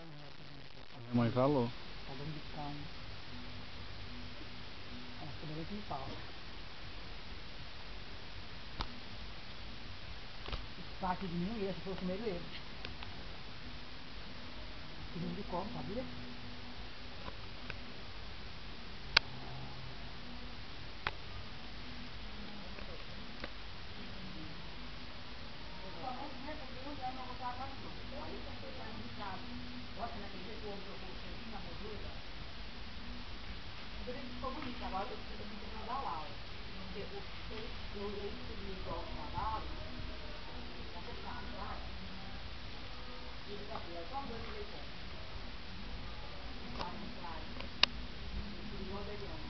Minha mãe falou. Tá dando de cão. Ela ficou dando de pau. Tá aqui de mim, esse foi o primeiro ele. Segundo de como, sabia? Nossa, naquele dia que o homem jogou o sangue na moldura, ele ficou bonito. Agora eu fico mandar lá, ó. Porque ele subiu igual o cavalo, naquele carro lá, e ele bateu, é só um dois leitões. Ele subiu igual o Adriano.